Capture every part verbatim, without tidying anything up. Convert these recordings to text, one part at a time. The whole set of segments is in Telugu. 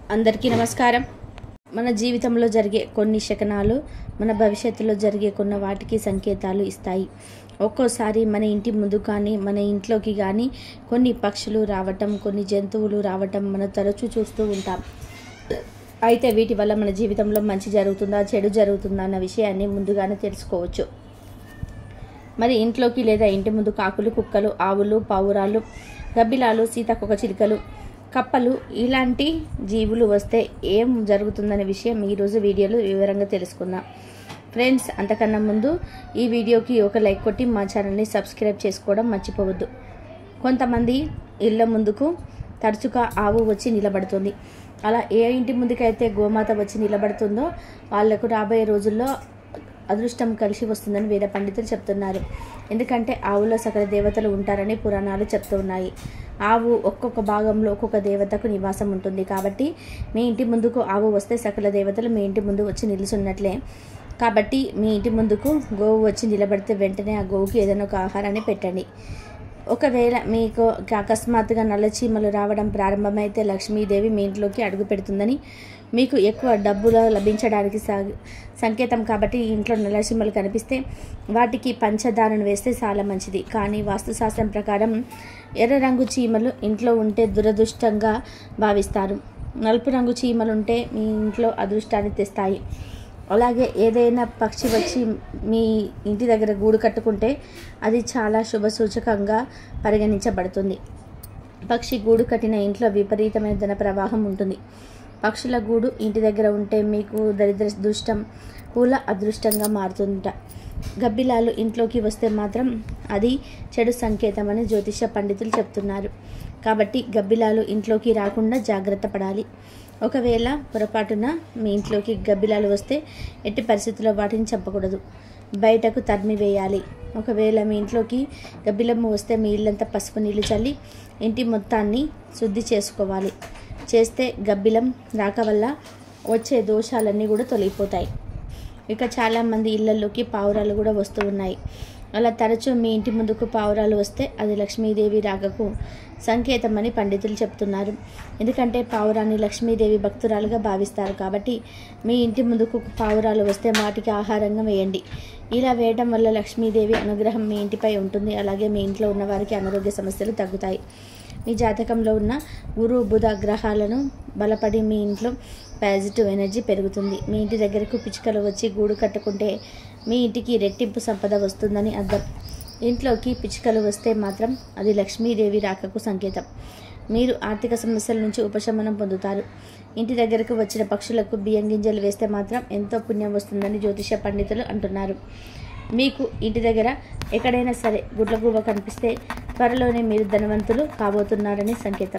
అందరికీ నమస్కారం. మన జీవితంలో జరిగే కొన్ని శకనాలు మన భవిష్యత్తులో జరిగే కొన్ని వాటికి సంకేతాలు ఇస్తాయి. ఒక్కోసారి మన ఇంటి ముందు కానీ మన ఇంట్లోకి కానీ కొన్ని పక్షులు రావటం, కొన్ని జంతువులు రావటం మనం తరచూ చూస్తూ ఉంటాం. అయితే వీటి వల్ల మన జీవితంలో మంచి జరుగుతుందా చెడు జరుగుతుందా అన్న విషయాన్ని ముందుగానే తెలుసుకోవచ్చు. మరి ఇంట్లోకి లేదా ఇంటి ముందు కాకులు, కుక్కలు, ఆవులు, పావురాలు, గబ్బిలాలు, సీతాకోక చిలుకలు, కప్పలు ఇలాంటి జీవులు వస్తే ఏం జరుగుతుందనే విషయం ఈరోజు వీడియోలో వివరంగా తెలుసుకుందాం. ఫ్రెండ్స్, అంతకన్నా ముందు ఈ వీడియోకి ఒక లైక్ కొట్టి మా ఛానల్ని సబ్స్క్రైబ్ చేసుకోవడం మర్చిపోవద్దు. కొంతమంది ఇళ్ళ ముందుకు తరచుగా ఆవు వచ్చి నిలబడుతుంది. అలా ఏ ఇంటి ముందుకైతే గోమాత వచ్చి నిలబడుతుందో వాళ్లకు రాబోయే రోజుల్లో అదృష్టం కలిసి వస్తుందని వేద పండితులు చెప్తున్నారు. ఎందుకంటే ఆవులో సకల దేవతలు ఉంటారని పురాణాలు చెప్తూ ఉన్నాయి. ఆవు ఒక్కొక్క భాగంలో ఒక్కొక్క దేవతకు నివాసం ఉంటుంది. కాబట్టి మీ ఇంటి ముందుకు ఆవు వస్తే సకల దేవతలు మీ ఇంటి ముందు వచ్చి నిలుచున్నట్లే. కాబట్టి మీ ఇంటి ముందుకు గోవు వచ్చి నిలబడితే వెంటనే ఆ గోవుకి ఏదైనా ఒక ఆహారాన్ని పెట్టండి. ఒకవేళ మీకు అకస్మాత్తుగా నల్ల చీమలు రావడం ప్రారంభమైతే లక్ష్మీదేవి మీ ఇంట్లోకి అడుగు పెడుతుందని, మీకు ఎక్కువ డబ్బులు లభించడానికి సంకేతం. కాబట్టి ఇంట్లో నల్ల చీమలు కనిపిస్తే వాటికి పంచదారను వేస్తే చాలా మంచిది. కానీ వాస్తుశాస్త్రం ప్రకారం ఎర్ర రంగు చీమలు ఇంట్లో ఉంటే దురదృష్టంగా భావిస్తారు. నలుపు రంగు చీమలు ఉంటే మీ ఇంట్లో అదృష్టాన్ని తెస్తాయి. అలాగే ఏదైనా పక్షి వచ్చి మీ ఇంటి దగ్గర గూడు కట్టుకుంటే అది చాలా శుభ సూచకంగా పరిగణించబడుతుంది. పక్షి గూడు కట్టిన ఇంట్లో విపరీతమైన ధన ప్రవాహం ఉంటుంది. పక్షుల గూడు ఇంటి దగ్గర ఉంటే మీకు దరిద్ర దృష్టం కూల అదృష్టంగా మారుతుందట. గబ్బిలాలు ఇంట్లోకి వస్తే మాత్రం అది చెడు సంకేతం అని జ్యోతిష పండితులు చెప్తున్నారు. కాబట్టి గబ్బిలాలు ఇంట్లోకి రాకుండా జాగ్రత్త పడాలి. ఒకవేళ పొరపాటున మీ ఇంట్లోకి గబ్బిలాలు వస్తే ఎట్టి పరిస్థితుల్లో వాటిని చంపకూడదు, బయటకు తరిమి వేయాలి. ఒకవేళ మీ ఇంట్లోకి గబ్బిలమ్మ వస్తే మీ ఇల్లంతా పసుపు నీళ్లు చల్లి ఇంటి మొత్తాన్ని శుద్ధి చేసుకోవాలి. చేస్తే గబ్బిలం రాక వల్ల వచ్చే దోషాలన్నీ కూడా తొలగిపోతాయి. ఇక చాలామంది ఇళ్లలోకి పావురాలు కూడా వస్తూ ఉన్నాయి. అలా తరచూ మీ ఇంటి ముందుకు పావురాలు వస్తే అది లక్ష్మీదేవి రాకకు సంకేతం అని పండితులు చెప్తున్నారు. ఎందుకంటే పావురాన్ని లక్ష్మీదేవి భక్తురాలుగా భావిస్తారు. కాబట్టి మీ ఇంటి ముందుకు పావురాలు వస్తే వాటికి ఆహారంగా వేయండి. ఇలా వేయడం వల్ల లక్ష్మీదేవి అనుగ్రహం మీ ఇంటిపై ఉంటుంది. అలాగే మీ ఇంట్లో ఉన్న వారికి అనారోగ్య సమస్యలు తగ్గుతాయి. మీ జాతకంలో ఉన్న గురు బుధ గ్రహాలను బలపడి మీ ఇంట్లో పాజిటివ్ ఎనర్జీ పెరుగుతుంది. మీ ఇంటి దగ్గరకు పిచ్చుకలు వచ్చి గూడు కట్టుకుంటే మీ ఇంటికి రెట్టింపు సంపద వస్తుందని అర్థం. ఇంట్లోకి పిచ్చుకలు వస్తే మాత్రం అది లక్ష్మీదేవి రాకకు సంకేతం. మీరు ఆర్థిక సమస్యల నుంచి ఉపశమనం పొందుతారు. ఇంటి దగ్గరకు వచ్చిన పక్షులకు బియ్యం గింజలు వేస్తే మాత్రం ఎంతో పుణ్యం వస్తుందని జ్యోతిష పండితులు అంటున్నారు. మీకు ఇంటి దగ్గర ఎక్కడైనా సరే గుడ్లగూబ కనిపిస్తే త్వరలోనే మీరు ధనవంతులు కాబోతున్నారని సంకేతం.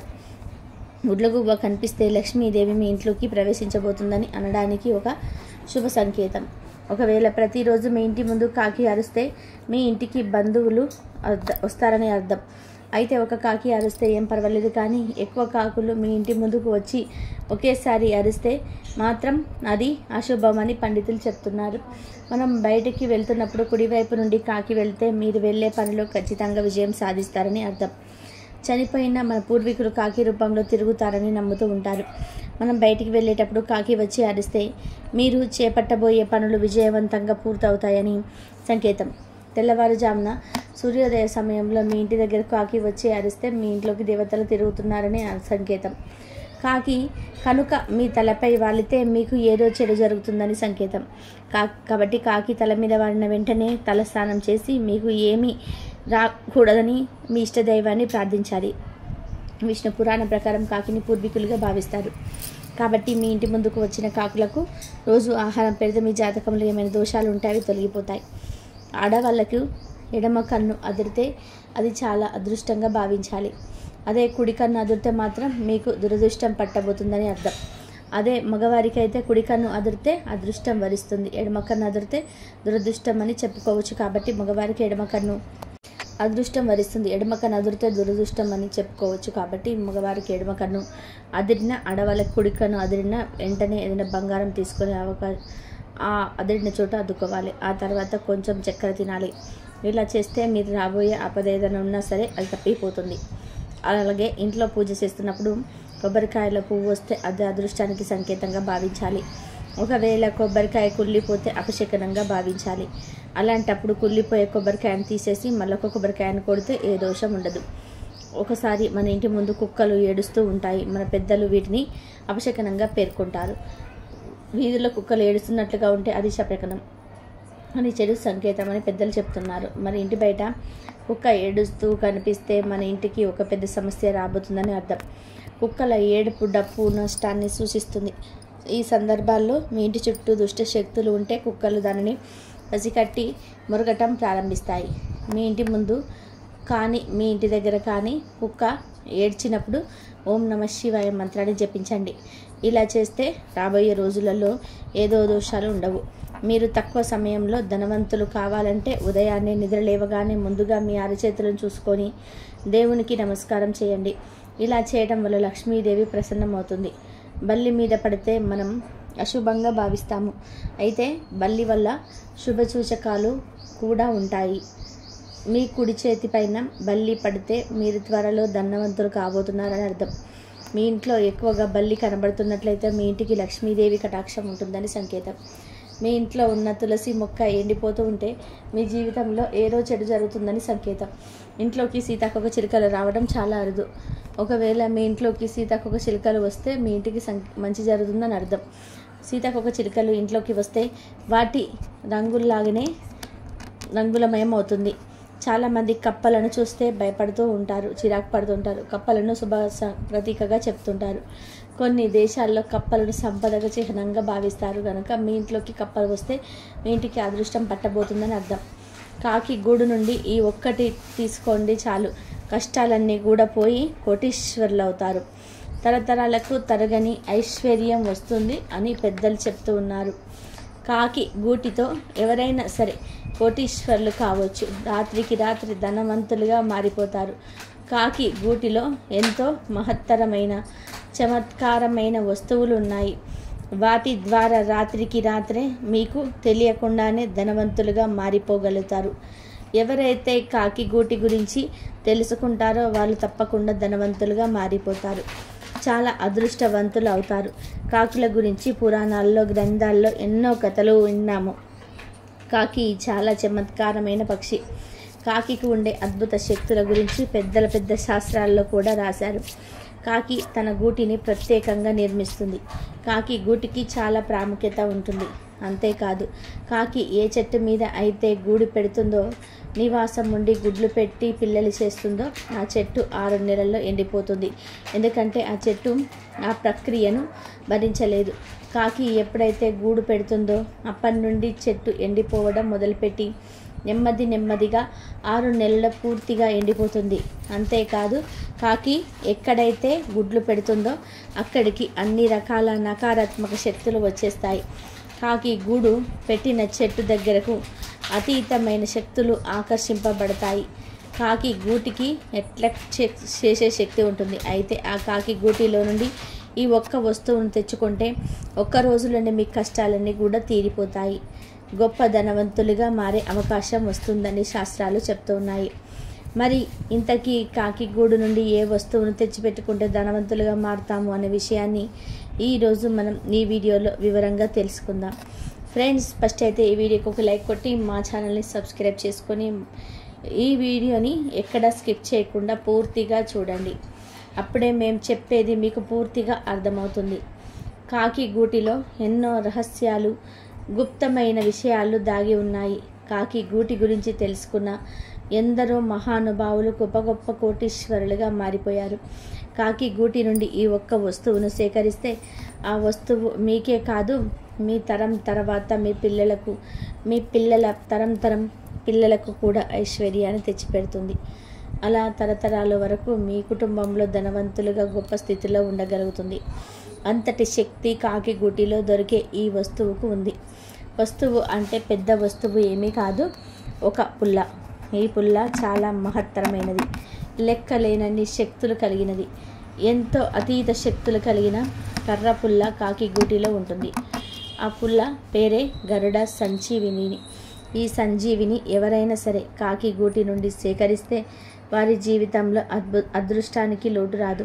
గుడ్లగూబ కనిపిస్తే లక్ష్మీదేవి మీ ఇంట్లోకి ప్రవేశించబోతుందని అనడానికి ఒక శుభ సంకేతం. ఒకవేళ ప్రతిరోజు మీ ఇంటి ముందు కాకి అరిస్తే మీ ఇంటికి బంధువులు వస్తారని అర్థం. అయితే ఒక కాకి అరిస్తే ఏం పర్వాలేదు, కానీ ఎక్కువ కాకులు మీ ఇంటి ముందుకు వచ్చి ఒకేసారి అరిస్తే మాత్రం అది అశుభం అని పండితులు చెప్తున్నారు. మనం బయటికి వెళ్తున్నప్పుడు కుడివైపు నుండి కాకి వెళ్తే మీరు వెళ్ళే పనిలో ఖచ్చితంగా విజయం సాధిస్తారని అర్థం. చనిపోయిన మన పూర్వీకులు కాకి రూపంలో తిరుగుతారని నమ్ముతూ ఉంటారు. మనం బయటికి వెళ్ళేటప్పుడు కాకి వచ్చి అరిస్తే మీరు చేపట్టబోయే పనులు విజయవంతంగా పూర్తవుతాయని సంకేతం. తెల్లవారుజామున సూర్యోదయ సమయంలో మీ ఇంటి దగ్గర కాకి వచ్చి అరిస్తే మీ ఇంట్లోకి దేవతలు తిరుగుతున్నారని సంకేతం. కాకి కనుక మీ తలపై వాలితే మీకు ఏదో చెడు జరుగుతుందని సంకేతం. కా కాబట్టి కాకి తల మీద వాడిన వెంటనే తల స్నానం చేసి మీకు ఏమీ రాకూడదని మీ ఇష్టదైవాన్ని ప్రార్థించాలి. విష్ణు పురాణం ప్రకారం కాకిని పూర్వీకులుగా భావిస్తారు. కాబట్టి మీ ఇంటి ముందుకు వచ్చిన కాకులకు రోజు ఆహారం పెడితే మీ జాతకంలో ఏమైనా దోషాలు ఉంటే అవి తొలగిపోతాయి. ఆడవాళ్లకు ఎడమ కన్ను అదిరితే అది చాలా అదృష్టంగా భావించాలి. అదే కుడి కన్ను అదిరితే మాత్రం మీకు దురదృష్టం పట్టబోతుందని అర్థం. అదే మగవారికి అయితే కుడి కన్ను అదిరితే అదృష్టం వరిస్తుంది, ఎడమ కన్ను అదిరితే దురదృష్టం అని చెప్పుకోవచ్చు. కాబట్టి మగవారికి ఎడమ కన్ను అదృష్టం వరిస్తుంది, ఎడమ కన్ను అదిరితే దురదృష్టం అని చెప్పుకోవచ్చు. కాబట్టి మగవారికి ఎడమ కన్ను అదిరిన, ఆడవాళ్ళకి కుడి కన్ను అదిరిన వెంటనే ఏదైనా బంగారం తీసుకునే అవకాశం ఆ అదిరిన చోట అద్దుకోవాలి. ఆ తర్వాత కొంచెం చక్కెర తినాలి. ఇలా చేస్తే మీరు రాబోయే ఆపద ఏదైనా ఉన్నా సరే అది తప్పిపోతుంది. అలాగే ఇంట్లో పూజ చేస్తున్నప్పుడు కొబ్బరికాయల పువ్వు వస్తే అది అదృష్టానికి సంకేతంగా భావించాలి. ఒకవేళ కొబ్బరికాయ కుళ్ళిపోతే అపశకనంగా భావించాలి. అలాంటప్పుడు కుళ్ళిపోయే కొబ్బరికాయను తీసేసి మళ్ళొక కొబ్బరికాయను కొడితే ఏ దోషం ఉండదు. ఒకసారి మన ఇంటి ముందు కుక్కలు ఏడుస్తూ ఉంటాయి. మన పెద్దలు వీటిని అపశకనంగా పేర్కొంటారు. వీధిలో కుక్కలు ఏడుస్తున్నట్లుగా ఉంటే అది శపశకనం అని, చెడు సంకేతం అని పెద్దలు చెప్తున్నారు. మరి ఇంటి బయట కుక్క ఏడుస్తూ కనిపిస్తే మన ఇంటికి ఒక పెద్ద సమస్య రాబోతుందని అర్థం. కుక్కల ఏడుపు డప్పు నష్టాన్ని సూచిస్తుంది. ఈ సందర్భాల్లో మీ ఇంటి చుట్టూ దుష్ట శక్తులు ఉంటే కుక్కలు దానిని పసికట్టి మొరగటం ప్రారంభిస్తాయి. మీ ఇంటి ముందు కానీ మీ ఇంటి దగ్గర కానీ కుక్క ఏడ్చినప్పుడు ఓం నమః శివాయ మంత్రాన్ని జపించండి. ఇలా చేస్తే రాబోయే రోజులలో ఏదో దోషాలు ఉండవు. మీరు తక్కువ సమయంలో ధనవంతులు కావాలంటే ఉదయాన్నే నిద్ర లేవగానే ముందుగా మీ అరచేతులను చూసుకొని దేవునికి నమస్కారం చేయండి. ఇలా చేయడం వల్ల లక్ష్మీదేవి ప్రసన్నమవుతుంది. బల్లి మీద పడితే మనం అశుభంగా భావిస్తాము. అయితే బల్లి వల్ల శుభ సూచకాలు కూడా ఉంటాయి. మీ కుడి చేతి పైన బల్లి పడితే మీరు త్వరలో ధనవంతులు కాబోతున్నారని అర్థం. మీ ఇంట్లో ఎక్కువగా బల్లి కనబడుతున్నట్లయితే మీ ఇంటికి లక్ష్మీదేవి కటాక్షం ఉంటుందని సంకేతం. మీ ఇంట్లో ఉన్న తులసి మొక్క ఎండిపోతూ ఉంటే మీ జీవితంలో ఏదో చెడు జరుగుతుందని సంకేతం. ఇంట్లోకి సీతాకోక చిలుకలు రావడం చాలా అరుదు. ఒకవేళ మీ ఇంట్లోకి సీతాకోక చిలుకలు వస్తే మీ ఇంటికి సం మంచి జరుగుతుందని అర్థం. సీతాకోక చిలుకలు ఇంట్లోకి వస్తే వాటి రంగుల్లాగానే రంగులమయం అవుతుంది. చాలామంది కప్పలను చూస్తే భయపడుతూ ఉంటారు, చిరాకు పడుతుంటారు. కప్పలను శుభ ప్రతీకగా చెప్తుంటారు. కొన్ని దేశాల్లో కప్పలను సంపదగా చిహ్నంగా భావిస్తారు. కనుక మీ ఇంట్లోకి కప్పలు వస్తే మీ ఇంటికి అదృష్టం పట్టబోతుందని అర్థం. కాకి గూడు నుండి ఈ ఒక్కటి తీసుకోండి చాలు, కష్టాలన్నీ కూడా పోయి కోటీశ్వరులు అవుతారు. తరతరాలకు తరగని ఐశ్వర్యం వస్తుంది అని పెద్దలు చెప్తూ ఉన్నారు. కాకి గూటితో ఎవరైనా సరే కోటీశ్వరులు కావచ్చు. రాత్రికి రాత్రి ధనవంతులుగా మారిపోతారు. కాకి గూటిలో ఎంతో మహత్తరమైన చమత్కారమైన వస్తువులు ఉన్నాయి. వాటి ద్వారా రాత్రికి రాత్రే మీకు తెలియకుండానే ధనవంతులుగా మారిపోగలుగుతారు. ఎవరైతే కాకి గూటి గురించి తెలుసుకుంటారో వాళ్ళు తప్పకుండా ధనవంతులుగా మారిపోతారు, చాలా అదృష్టవంతులు అవుతారు. కాకుల గురించి పురాణాల్లో గ్రంథాల్లో ఎన్నో కథలు విన్నాము. కాకి చాలా చమత్కారమైన పక్షి. కాకికి ఉండే అద్భుత శక్తుల గురించి పెద్దల పెద్ద శాస్త్రాల్లో కూడా రాశారు. కాకి తన గూటిని ప్రత్యేకంగా నిర్మిస్తుంది. కాకి గూటికి చాలా ప్రాముఖ్యత ఉంటుంది. అంతేకాదు, కాకి ఏ చెట్టు మీద అయితే గూడు పెడుతుందో, నివాసం ఉండి గుడ్లు పెట్టి పిల్లలు చేస్తుందో ఆ చెట్టు ఆరు నెలల్లో ఎండిపోతుంది. ఎందుకంటే ఆ చెట్టు ఆ ప్రక్రియను భరించలేదు. కాకి ఎప్పుడైతే గూడు పెడుతుందో అప్పటి నుండి చెట్టు ఎండిపోవడం మొదలుపెట్టి నెమ్మది నెమ్మదిగా ఆరు నెలల పూర్తిగా ఎండిపోతుంది. అంతేకాదు, కాకి ఎక్కడైతే గుడ్లు పెడుతుందో అక్కడికి అన్ని రకాల నకారాత్మక శక్తులు వచ్చేస్తాయి. కాకి గూడు పెట్టిన చెట్టు దగ్గరకు అతీతమైన శక్తులు ఆకర్షింపబడతాయి. కాకి గూటికి అట్రాక్ట్ చేసే శక్తి ఉంటుంది. అయితే ఆ కాకి గూటిలో నుండి ఈ ఒక్క వస్తువును తెచ్చుకుంటే ఒక్క రోజులోనే మీ కష్టాలన్నీ కూడా తీరిపోతాయి. గొప్ప ధనవంతులుగా మారే అవకాశం వస్తుందని శాస్త్రాలు చెప్తున్నాయి. మరి ఇంతకీ కాకి గూడు నుండి ఏ వస్తువును తెచ్చిపెట్టుకుంటే ధనవంతులుగా మారుతాము అనే విషయాన్ని ఈరోజు మనం ఈ వీడియోలో వివరంగా తెలుసుకుందాం. ఫ్రెండ్స్, ఫస్ట్ అయితే ఈ వీడియోకి ఒక లైక్ కొట్టి మా ఛానల్ని సబ్స్క్రైబ్ చేసుకొని ఈ వీడియోని ఎక్కడ స్కిప్ చేయకుండా పూర్తిగా చూడండి. అప్పుడే మేము చెప్పేది మీకు పూర్తిగా అర్థమవుతుంది. కాకి గూటిలో ఎన్నో రహస్యాలు, గుప్తమైన విషయాలు దాగి ఉన్నాయి. కాకి గూటి గురించి తెలుసుకున్న ఎందరో మహానుభావులు గొప్ప గొప్ప కోటీశ్వరులుగా మారిపోయారు. కాకి గూటి నుండి ఈ ఒక్క వస్తువును సేకరిస్తే ఆ వస్తువు మీకే కాదు, మీ తరం తర్వాత మీ పిల్లలకు, మీ పిల్లల తరం తరం పిల్లలకు కూడా ఐశ్వర్యాన్ని తెచ్చిపెడుతుంది. అలా తరతరాల వరకు మీ కుటుంబంలో ధనవంతులుగా గొప్ప స్థితిలో ఉండగలుగుతుంది. అంతటి శక్తి కాకి గూటిలో దొరికే ఈ వస్తువుకు ఉంది. వస్తువు అంటే పెద్ద వస్తువు ఏమీ కాదు, ఒక పుల్ల. ఈ పుల్ల చాలా మహత్తరమైనది, లెక్కలేనన్ని శక్తులు కలిగినది. ఎంతో అతీత శక్తులు కలిగిన కర్ర పుల్ల కాకి గూటిలో ఉంటుంది. ఆ పుల్ల పేరే గరుడ సంజీవిని. ఈ సంజీవిని ఎవరైనా సరే కాకి గూటి నుండి సేకరిస్తే వారి జీవితంలో అద్భు అదృష్టానికి లోటు రాదు.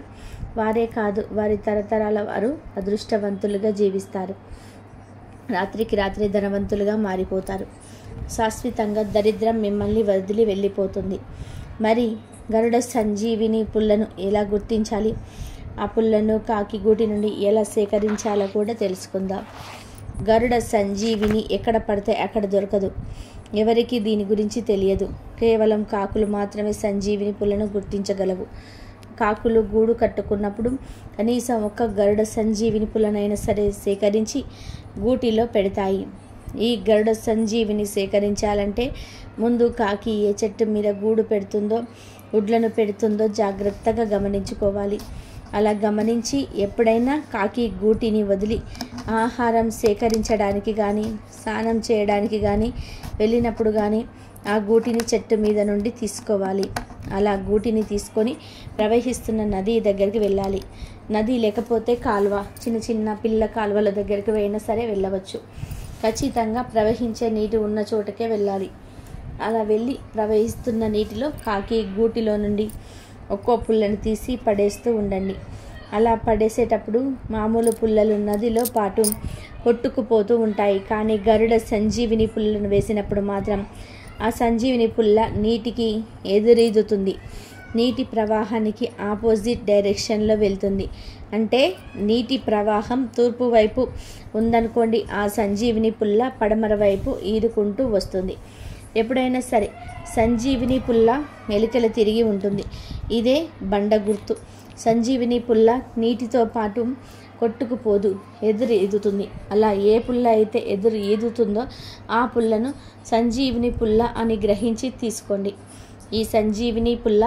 వారే కాదు, వారి తరతరాల వారు అదృష్టవంతులుగా జీవిస్తారు. రాత్రికి రాత్రి ధనవంతులుగా మారిపోతారు. శాశ్వతంగా దరిద్రం మిమ్మల్ని వదిలి వెళ్ళిపోతుంది. మరి గరుడ సంజీవిని పుల్లను ఎలా గుర్తించాలి? ఆ పుల్లను కాకి గూటి నుండి ఎలా సేకరించాలో కూడా తెలుసుకుందాం. గరుడ సంజీవిని ఎక్కడ పడితే అక్కడ దొరకదు. ఎవరికి దీని గురించి తెలియదు. కేవలం కాకులు మాత్రమే సంజీవిని పుల్లను గుర్తించగలవు. కాకులు గూడు కట్టుకున్నప్పుడు కనీసం ఒక్క గరుడ సంజీవిని పుల్లనైనా సరే సేకరించి గూటిలో పెడతాయి. ఈ గరుడ సంజీవిని సేకరించాలంటే ముందు కాకి ఏ చెట్టు మీద గూడు పెడుతుందో, గుడ్లను పెడుతుందో జాగ్రత్తగా గమనించుకోవాలి. అలా గమనించి ఎప్పుడైనా కాకి గూటిని వదిలి ఆహారం సేకరించడానికి కానీ, స్నానం చేయడానికి కానీ వెళ్ళినప్పుడు కానీ ఆ గూటిని చెట్టు మీద నుండి తీసుకోవాలి. అలా గూటిని తీసుకొని ప్రవహిస్తున్న నది దగ్గరికి వెళ్ళాలి. నది లేకపోతే కాలువ, చిన్న చిన్న పిల్ల కాలువల దగ్గరికి అయినా సరే వెళ్ళవచ్చు. ఖచ్చితంగా ప్రవహించే నీటి ఉన్న చోటకే వెళ్ళాలి. అలా వెళ్ళి ప్రవహిస్తున్న నీటిలో కాకి గూటిలో నుండి ఒక్కో పుల్లను తీసి పడేస్తూ ఉండండి. అలా పడేసేటప్పుడు మామూలు పుల్లలు నదిలో పాటు కొట్టుకుపోతూ ఉంటాయి. కానీ గరుడ సంజీవిని పుల్లను వేసినప్పుడు మాత్రం ఆ సంజీవిని పుల్ల నీటికి ఎదురీదుతుంది. నీటి ప్రవాహానికి ఆపోజిట్ డైరెక్షన్లో వెళ్తుంది. అంటే నీటి ప్రవాహం తూర్పు వైపు ఉందనుకోండి, ఆ సంజీవిని పుల్ల పడమర వైపు ఈదుకుంటూ వస్తుంది. ఎప్పుడైనా సరే సంజీవిని పుల్ల మెలికలు తిరిగి ఉంటుంది. ఇదే బండ గుర్తు. సంజీవిని పుల్ల నీటితో పాటు కొట్టుకుపోదు, ఎదురు ఈదుతుంది. అలా ఏ పుల్ల అయితే ఎదురు ఈదుతుందో ఆ పుల్లను సంజీవిని పుల్ల అని గ్రహించి తీసుకోండి. ఈ సంజీవిని పుల్ల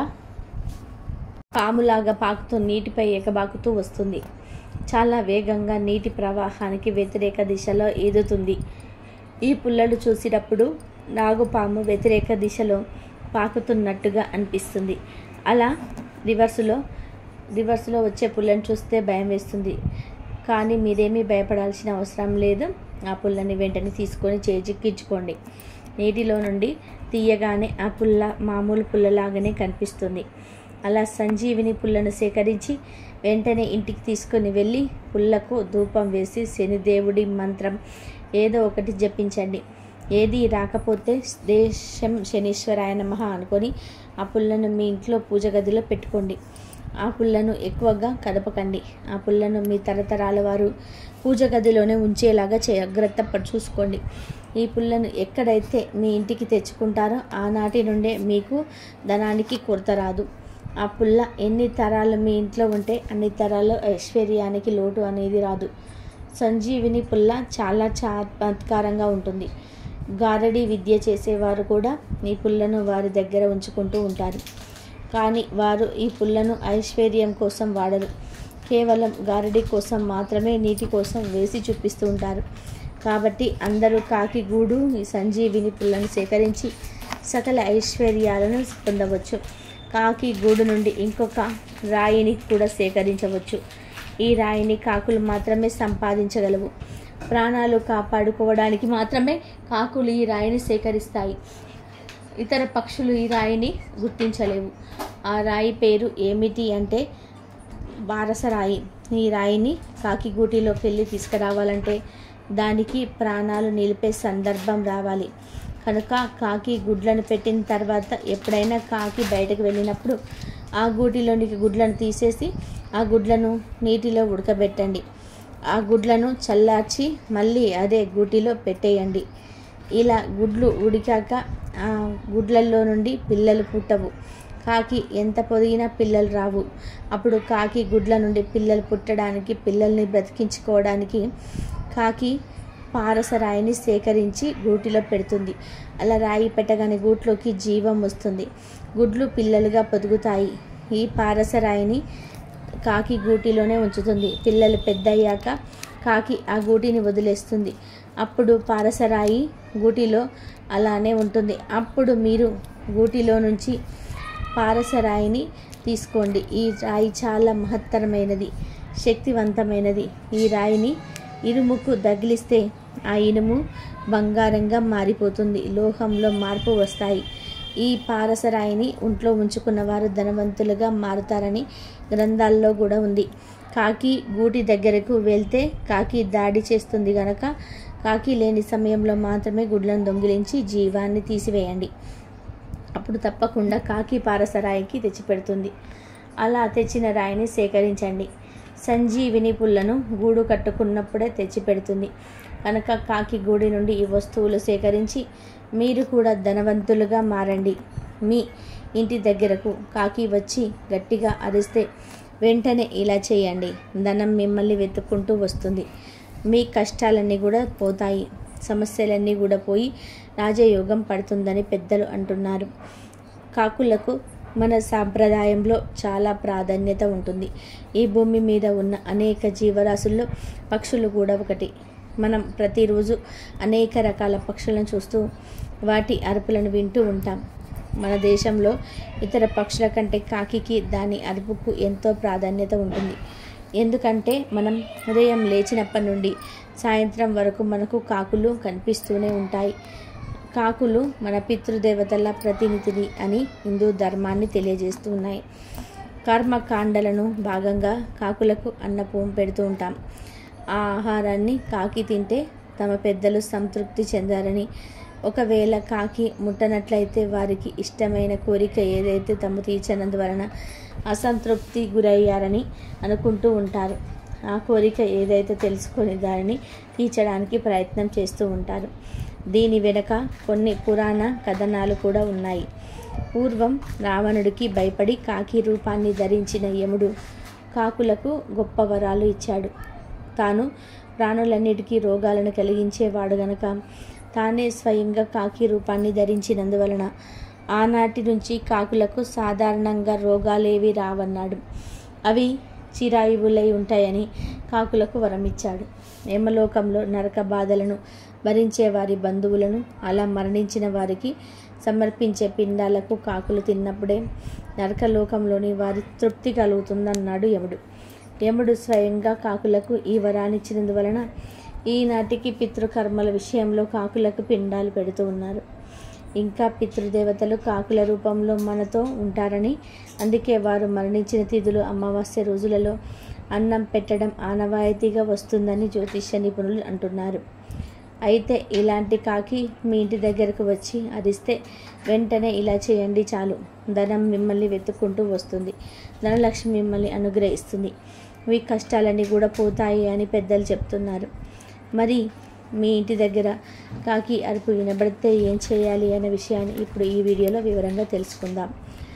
పాములాగా పాకుతూ నీటిపై ఎగబాకుతూ వస్తుంది. చాలా వేగంగా నీటి ప్రవాహానికి వ్యతిరేక దిశలో ఈదుతుంది. ఈ పుల్లలు చూసినప్పుడు నాగుపాము వ్యతిరేక దిశలో పాకుతున్నట్టుగా అనిపిస్తుంది. అలా రివర్సులో రివర్స్లో వచ్చే పుల్లను చూస్తే భయం వేస్తుంది. కానీ మీరేమీ భయపడాల్సిన అవసరం లేదు. ఆ పుల్లని వెంటనే తీసుకొని చేజిక్కించుకోండి. నీటిలో నుండి తీయగానే ఆ పుల్ల మామూలు పుల్లలాగానే కనిపిస్తుంది. అలా సంజీవిని పుల్లను సేకరించి వెంటనే ఇంటికి తీసుకొని వెళ్ళి పుల్లకు ధూపం వేసి శనిదేవుడి మంత్రం ఏదో ఒకటి జపించండి. ఏది రాకపోతే దేశం శనీశ్వరాయ నమః అనుకొని ఆ పుల్లను మీ ఇంట్లో పూజ గదిలో పెట్టుకోండి. ఆ పుల్లను ఎక్కువగా కదపకండి. ఆ పుల్లను మీ తరతరాల వారు పూజ గదిలోనే ఉంచేలాగా జాగ్రత్త చూసుకోండి. ఈ పుల్లను ఎక్కడైతే మీ ఇంటికి తెచ్చుకుంటారో ఆనాటి నుండే మీకు ధనానికి కొరత రాదు. ఆ పుల్ల ఎన్ని తరాలు మీ ఇంట్లో ఉంటే అన్ని తరాలు ఐశ్వర్యానికి లోటు అనేది రాదు. సంజీవిని పుల్ల చాలా చమత్కారంగా ఉంటుంది. గారడీ విద్య చేసేవారు కూడా ఈ పుల్లను వారి దగ్గర ఉంచుకుంటూ ఉంటారు. కానీ వారు ఈ పుల్లను ఐశ్వర్యం కోసం వాడరు. కేవలం గారడీ కోసం మాత్రమే నీటి కోసం వేసి చూపిస్తూ ఉంటారు. కాబట్టి అందరూ కాకి గూడు ఈ సంజీవిని పుల్లను సేకరించి సకల ఐశ్వర్యాలను పొందవచ్చు. కాకి గూడు నుండి ఇంకొక రాయిని కూడా సేకరించవచ్చు. ఈ రాయిని కాకులు మాత్రమే సంపాదించగలవు. ప్రాణాలు కాపాడుకోవడానికి మాత్రమే కాకులు ఈ రాయిని సేకరిస్తాయి. ఇతర పక్షులు ఈ రాయిని గుర్తించలేవు. ఆ రాయి పేరు ఏమిటి అంటే బారసరాయి. ఈ రాయిని కాకి గూటిలోకి వెళ్ళి తీసుకురావాలంటే దానికి ప్రాణాలు నిలిపే సందర్భం రావాలి. కనుక కాకి గుడ్లను పెట్టిన తర్వాత ఎప్పుడైనా కాకి బయటకు వెళ్ళినప్పుడు ఆ గూటిలోనికి గుడ్లను తీసేసి ఆ గుడ్లను నీటిలో ఉడకబెట్టండి. ఆ గుడ్లను చల్లార్చి మళ్ళీ అదే గూటిలో పెట్టేయండి. ఇలా గుడ్లు ఉడికాక ఆ గుడ్లల్లో నుండి పిల్లలు పుట్టవు. కాకి ఎంత పొదిగినా పిల్లలు రావు. అప్పుడు కాకి గుడ్ల నుండి పిల్లలు పుట్టడానికి, పిల్లల్ని బ్రతికించుకోవడానికి కాకి పారసరాయిని సేకరించి గూటిలో పెడుతుంది. అలా రాయి పెట్టగానే గూట్లోకి జీవం వస్తుంది. గుడ్లు పిల్లలుగా పొదుగుతాయి. ఈ పారసరాయిని కాకి గూటిలోనే ఉంచుతుంది. పిల్లలు పెద్దయ్యాక కాకి ఆ గూటిని వదిలేస్తుంది. అప్పుడు పారసరాయి గూటిలో అలానే ఉంటుంది. అప్పుడు మీరు గూటిలో నుంచి పారసరాయిని తీసుకోండి. ఈ రాయి చాలా మహత్తరమైనది, శక్తివంతమైనది. ఈ రాయిని ఇనుముకు తగిలిస్తే ఆ ఇనుము బంగారంగా మారిపోతుంది. లోహంలో మార్పు వస్తాయి. ఈ పారసరాయిని ఒంట్లో ఉంచుకున్న వారు ధనవంతులుగా మారుతారని గ్రంథాల్లో కూడా ఉంది. కాకి గూటి దగ్గరకు వెళ్తే కాకి దాడి చేస్తుంది గనక కాకి లేని సమయంలో మాత్రమే గుడ్లను దొంగిలించి జీవాన్ని తీసివేయండి. అప్పుడు తప్పకుండా కాకి పారసరాయికి తెచ్చిపెడుతుంది. అలా తెచ్చిన రాయిని సేకరించండి. సంజీవిని పుల్లను గూడు కట్టుకున్నప్పుడే తెచ్చిపెడుతుంది కనుక కాకి గూడి నుండి ఈ వస్తువులు సేకరించి మీరు కూడా ధనవంతులుగా మారండి. మీ ఇంటి దగ్గరకు కాకి వచ్చి గట్టిగా అరిస్తే వెంటనే ఇలా చేయండి. ధనం మిమ్మల్ని వెతుక్కుంటూ వస్తుంది. మీ కష్టాలన్నీ కూడా పోతాయి. సమస్యలన్నీ కూడా పోయి రాజయోగం పడుతుందని పెద్దలు అంటున్నారు. కాకులకు మన సాంప్రదాయంలో చాలా ప్రాధాన్యత ఉంటుంది. ఈ భూమి మీద ఉన్న అనేక జీవరాశుల్లో పక్షులు కూడా ఒకటి. మనం ప్రతిరోజు అనేక రకాల పక్షులను చూస్తూ వాటి అరుపులను వింటూ ఉంటాం. మన దేశంలో ఇతర పక్షుల కంటే కాకికి దాని అరుపుకు ఎంతో ప్రాధాన్యత ఉంటుంది. ఎందుకంటే మనం ఉదయం లేచినప్పటి నుండి సాయంత్రం వరకు మనకు కాకులు కనిపిస్తూనే ఉంటాయి. కాకులు మన పితృదేవతల ప్రతినిధి అని హిందూ ధర్మాన్ని తెలియజేస్తూ ఉన్నాయి. కర్మకాండలను భాగంగా కాకులకు అన్నపూం పెడుతూ ఉంటాం. ఆ ఆహారాన్ని కాకి తింటే తమ పెద్దలు సంతృప్తి చెందారని, ఒకవేళ కాకి ముట్టనట్లయితే వారికి ఇష్టమైన కోరిక ఏదైతే తమ తీర్చనందువలన అసంతృప్తి గురయ్యారని అనుకుంటూ ఉంటారు. ఆ కోరిక ఏదైతే తెలుసుకొని దానిని తీర్చడానికి ప్రయత్నం చేస్తూ ఉంటారు. దీని వెనుక కొన్ని పురాణ కథనాలు కూడా ఉన్నాయి. పూర్వం రావణుడికి భయపడి కాకి రూపాన్ని ధరించిన యముడు కాకులకు గొప్ప వరాలు ఇచ్చాడు. తాను ప్రాణులన్నిటికీ రోగాలను కలిగించేవాడు గనక తానే స్వయంగా కాకి రూపాన్ని ధరించినందువలన ఆనాటి నుంచి కాకులకు సాధారణంగా రోగాలేవి రావన్నాడు. అవి చిరాయువులై ఉంటాయని కాకులకు వరమిచ్చాడు. యమలోకంలో నరక బాధలను భరించే వారి బంధువులను, అలా మరణించిన వారికి సమర్పించే పిండాలకు కాకులు తిన్నప్పుడే నరకలోకంలోని వారి తృప్తి కలుగుతుందన్నాడు యముడు. యముడు స్వయంగా కాకులకు ఈ వరాన్నిచ్చినందువలన ఈనాటికి పితృకర్మల విషయంలో కాకులకు పిండాలు పెడుతూ ఉన్నారు. ఇంకా పితృదేవతలు కాకుల రూపంలో మనతో ఉంటారని, అందుకే వారు మరణించిన తిథులు అమావాస్య రోజులలో అన్నం పెట్టడం ఆనవాయితీగా వస్తుందని జ్యోతిష్య నిపుణులు అంటున్నారు. అయితే ఇలాంటి కాకి మీ ఇంటి దగ్గరకు వచ్చి అరిస్తే వెంటనే ఇలా చేయండి చాలు. ధనం మిమ్మల్ని వెతుక్కుంటూ వస్తుంది. ధనలక్ష్మి మిమ్మల్ని అనుగ్రహిస్తుంది. మీ కష్టాలన్నీ కూడా పోతాయి అని పెద్దలు చెప్తున్నారు. మరి మీ ఇంటి దగ్గర కాకి అరుపు వినబడితే ఏం చేయాలి అనే విషయాన్ని ఇప్పుడు ఈ వీడియోలో వివరంగా తెలుసుకుందాం.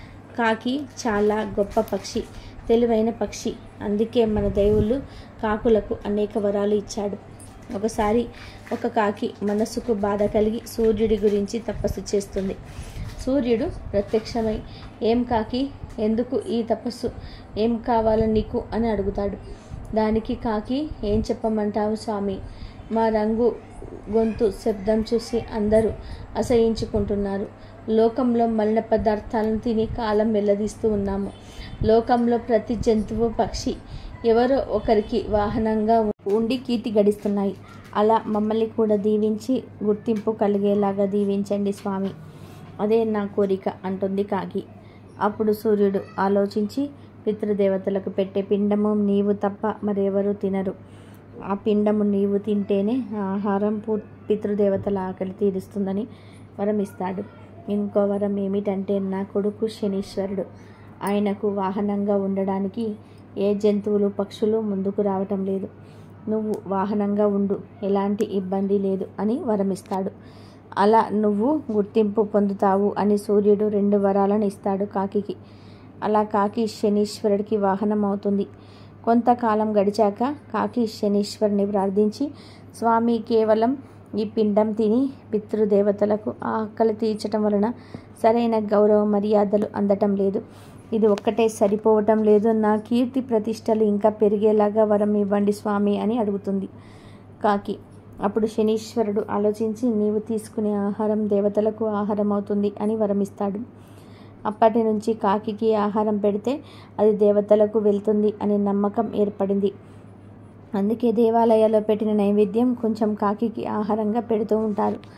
కాకి చాలా గొప్ప పక్షి, తెలివైన పక్షి. అందుకే మన దేవుళ్ళు కాకులకు అనేక వరాలు ఇచ్చాడు. ఒకసారి ఒక కాకి మనస్సుకు బాధ కలిగి సూర్యుడి గురించి తపస్సు చేస్తుంది. సూర్యుడు ప్రత్యక్షమై, ఏం కాకి, ఎందుకు ఈ తపస్సు, ఏం కావాలో నీకు అని అడుగుతాడు. దానికి కాకి, ఏం చెప్పమంటావు స్వామి, మా రంగు గొంతు శబ్దం చూసి అందరూ అసహించుకుంటున్నారు. లోకంలో మలిన పదార్థాలను తిని కాలం వెల్లదీస్తూ ఉన్నాము. లోకంలో ప్రతి జంతువు, పక్షి ఎవరో ఒకరికి వాహనంగా ఉండి కీర్తి గడిస్తున్నాయి. అలా మమ్మల్ని కూడా దీవించి గుర్తింపు కలిగేలాగా దీవించండి స్వామి, అదే నా కోరిక అంటుంది కాకి. అప్పుడు సూర్యుడు ఆలోచించి, పితృదేవతలకు పెట్టే పిండము నీవు తప్ప మరెవరూ తినరు. ఆ పిండము నీవు తింటేనే ఆహారం పితృదేవతల ఆకలి తీరుస్తుందని వరం ఇస్తాడు. ఇంకో వరం ఏమిటంటే, నా కొడుకు శనీశ్వరుడు, ఆయనకు వాహనంగా ఉండడానికి ఏ జంతువులు, పక్షులు ముందుకు రావటం లేదు. నువ్వు వాహనంగా ఉండు, ఎలాంటి ఇబ్బంది లేదు అని వరమిస్తాడు. అలా నువ్వు గుర్తింపు పొందుతావు అని సూర్యుడు రెండు వరాలను ఇస్తాడు కాకికి. అలా కాకి శనీశ్వరుడికి వాహనం అవుతుంది. కొంతకాలం గడిచాక కాకి శనీశ్వరుని ప్రార్థించి, స్వామి, కేవలం ఈ పిండం తిని పితృదేవతలకు ఆకలి తీర్చడం వలన సరైన గౌరవ మర్యాదలు అందటం లేదు. ఇది ఒక్కటే సరిపోవటం లేదు. నా కీర్తి ప్రతిష్టలు ఇంకా పెరిగేలాగా వరం ఇవ్వండి స్వామి అని అడుగుతుంది కాకి. అప్పుడు శనీశ్వరుడు ఆలోచించి, నీవు తీసుకునే ఆహారం దేవతలకు ఆహారం అవుతుంది అని వరమిస్తాడు. అప్పటి నుంచి కాకికి ఆహారం పెడితే అది దేవతలకు వెళ్తుంది అనే నమ్మకం ఏర్పడింది. అందుకే దేవాలయాల్లో పెట్టిన నైవేద్యం కొంచెం కాకికి ఆహారంగా పెడుతూ ఉంటారు.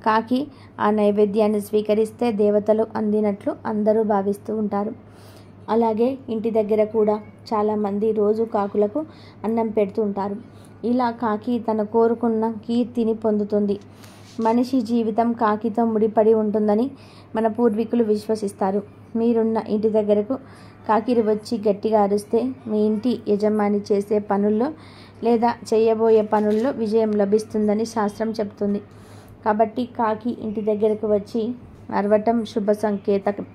కాకి ఆ నైవేద్యాన్ని స్వీకరిస్తే దేవతలు అందినట్లు అందరూ భావిస్తూ ఉంటారు. అలాగే ఇంటి దగ్గర కూడా చాలామంది రోజు కాకులకు అన్నం పెడుతూ ఉంటారు. ఇలా కాకి తన కోరుకున్న కీర్తిని పొందుతుంది. మనిషి జీవితం కాకితో ముడిపడి ఉంటుందని మన పూర్వీకులు విశ్వసిస్తారు. మీరున్న ఇంటి దగ్గరకు కాకిరి వచ్చి గట్టిగా అరిస్తే మీ ఇంటి యజమాని చేసే పనుల్లో లేదా చేయబోయే పనుల్లో విజయం లభిస్తుందని శాస్త్రం చెప్తుంది. కాబట్టి కాకి ఇంటి దగ్గరకు వచ్చి అరవటం శుభ సంకేతం.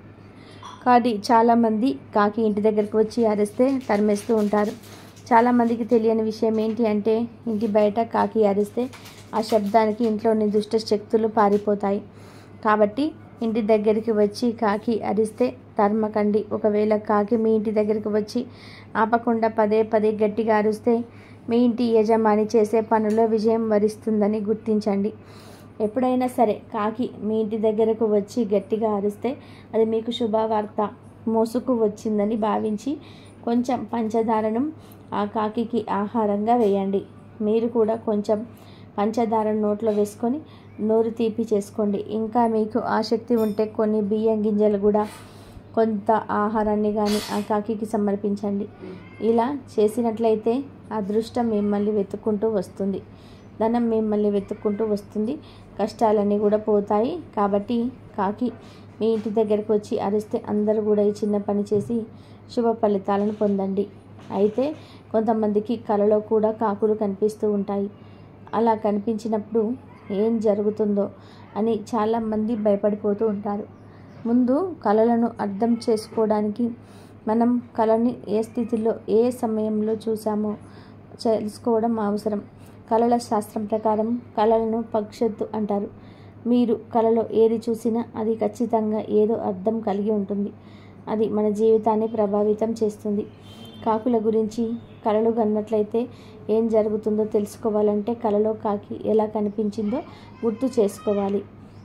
కానీ చాలామంది కాకి ఇంటి దగ్గరకు వచ్చి అరిస్తే తరిమేస్తూ ఉంటారు. చాలామందికి తెలియని విషయం ఏంటి అంటే ఇంటి బయట కాకి అరిస్తే ఆ శబ్దానికి ఇంట్లోని దుష్ట శక్తులు పారిపోతాయి. కాబట్టి ఇంటి దగ్గరికి వచ్చి కాకి అరిస్తే తరమకండి. ఒకవేళ కాకి మీ ఇంటి దగ్గరికి వచ్చి ఆపకుండా పదే పదే గట్టిగా అరిస్తే మీ ఇంటి యజమాని చేసే పనుల్లో విజయం వరిస్తుందని గుర్తించండి. ఎప్పుడైనా సరే కాకి మీ ఇంటి దగ్గరకు వచ్చి గట్టిగా అరిస్తే అది మీకు శుభవార్త మోసుకు వచ్చిందని భావించి కొంచెం పంచదారను ఆ కాకికి ఆహారంగా వేయండి. మీరు కూడా కొంచెం పంచదార నోట్లో వేసుకొని నోరు తీపి చేసుకోండి. ఇంకా మీకు ఆసక్తి ఉంటే కొన్ని బియ్యం గింజలు కూడా కొంత ఆహారాన్ని కానీ ఆ కాకికి సమర్పించండి. ఇలా చేసినట్లయితే అదృష్టం మిమ్మల్ని వెతుక్కుంటూ వస్తుంది, ధనం మిమ్మల్ని వెతుక్కుంటూ వస్తుంది, కష్టాలన్నీ కూడా పోతాయి. కాబట్టి కాకి మీ ఇంటి దగ్గరకు వచ్చి అరిస్తే అందరూ కూడా ఈ చిన్న పని చేసి శుభ ఫలితాలను పొందండి. అయితే కొంతమందికి కలలో కూడా కాకులు కనిపిస్తూ ఉంటాయి. అలా కనిపించినప్పుడు ఏం జరుగుతుందో అని చాలామంది భయపడిపోతూ ఉంటారు. ముందు కళలను అర్థం చేసుకోవడానికి మనం కళని ఏ స్థితిలో ఏ సమయంలో చూసామో తెలుసుకోవడం అవసరం. కళల శాస్త్రం ప్రకారం కళలను భవిష్యత్తు అంటారు. మీరు కళలో ఏది చూసినా అది ఖచ్చితంగా ఏదో అర్థం కలిగి ఉంటుంది. అది మన జీవితాన్ని ప్రభావితం చేస్తుంది. కాకుల గురించి కళలు కన్నట్లయితే ఏం జరుగుతుందో తెలుసుకోవాలంటే కళలో కాకి ఎలా కనిపించిందో గుర్తు చేసుకోవాలి.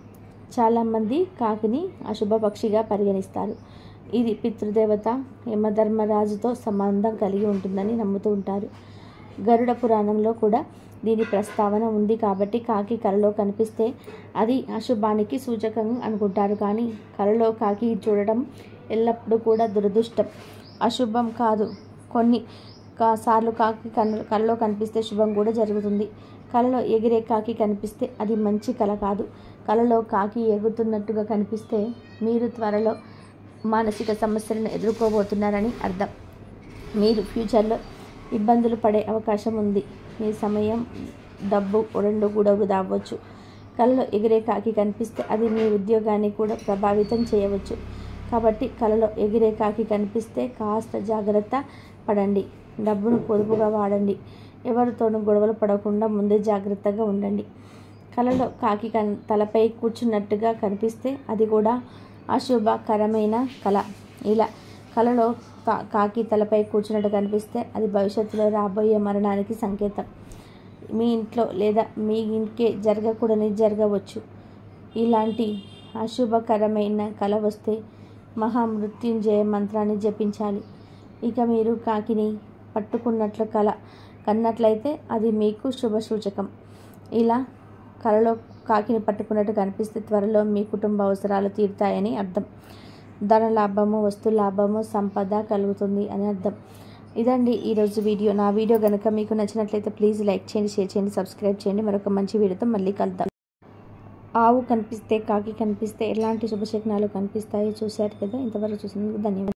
చాలామంది కాకిని అశుభ పక్షిగా పరిగణిస్తారు. ఇది పితృదేవత యమధర్మరాజుతో సంబంధం కలిగి ఉంటుందని నమ్ముతూ ఉంటారు. గరుడ పురాణంలో కూడా దీని ప్రస్తావన ఉంది. కాబట్టి కాకి కలలో కనిపిస్తే అది అశుభానికి సూచకం అనుకుంటారు. కానీ కలలో కాకి చూడడం ఎల్లప్పుడూ కూడా దురదృష్టం, అశుభం కాదు. కొన్ని సార్లు కాకి కన్ను కలలో కనిపిస్తే శుభం కూడా జరుగుతుంది. కలలో ఎగిరే కాకి కనిపిస్తే అది మంచి కళ కాదు. కలలో కాకి ఎగురుతున్నట్టుగా కనిపిస్తే మీరు త్వరలో మానసిక సమస్యలను ఎదుర్కోబోతున్నారని అర్థం. మీరు ఫ్యూచర్లో ఇబ్బందులు పడే అవకాశం ఉంది. మీ సమయం, డబ్బు రెండు కూడా వృధా అవ్వచ్చు. కలలో ఎగిరే కాకి కనిపిస్తే అది మీ ఉద్యోగాన్ని కూడా ప్రభావితం చేయవచ్చు. కాబట్టి కలలో ఎగిరే కాకి కనిపిస్తే కాస్త జాగ్రత్త పడండి. డబ్బును పొదుపుగా వాడండి. ఎవరితోనూ గొడవలు పడకుండా ముందే జాగ్రత్తగా ఉండండి. కలలో కాకి కన్ తలపై కూర్చున్నట్టుగా కనిపిస్తే అది కూడా అశుభకరమైన కళ. ఇలా కలలో కా కాకి తలపై కూర్చున్నట్టు కనిపిస్తే అది భవిష్యత్తులో రాబోయే మరణానికి సంకేతం. మీ ఇంట్లో లేదా మీ ఇంటికే జరగకూడని జరగవచ్చు. ఇలాంటి అశుభకరమైన కళ వస్తే మహామృత్యుంజయ మంత్రాన్ని జపించాలి. ఇక మీరు కాకిని పట్టుకున్నట్లు కళ కన్నట్లయితే అది మీకు శుభ సూచకం. ఇలా కలలో కాకిని పట్టుకున్నట్టు కనిపిస్తే త్వరలో మీ కుటుంబ అవసరాలు తీరుతాయని అర్థం. ధన లాభము, వస్తు లాభము, సంపద కలుగుతుంది అని అర్థం. ఇదండి ఈరోజు వీడియో. నా వీడియో కనుక మీకు నచ్చినట్లయితే ప్లీజ్ లైక్ చేయండి, షేర్ చేయండి, సబ్స్క్రైబ్ చేయండి. మరొక మంచి వీడియోతో మళ్ళీ కలుద్దాం. ఆవు కనిపిస్తే, కాకి కనిపిస్తే ఎలాంటి శుభశకునాలు కనిపిస్తాయో చూశారు కదా. ఇంతవరకు చూసినందుకు ధన్యవాదాలు.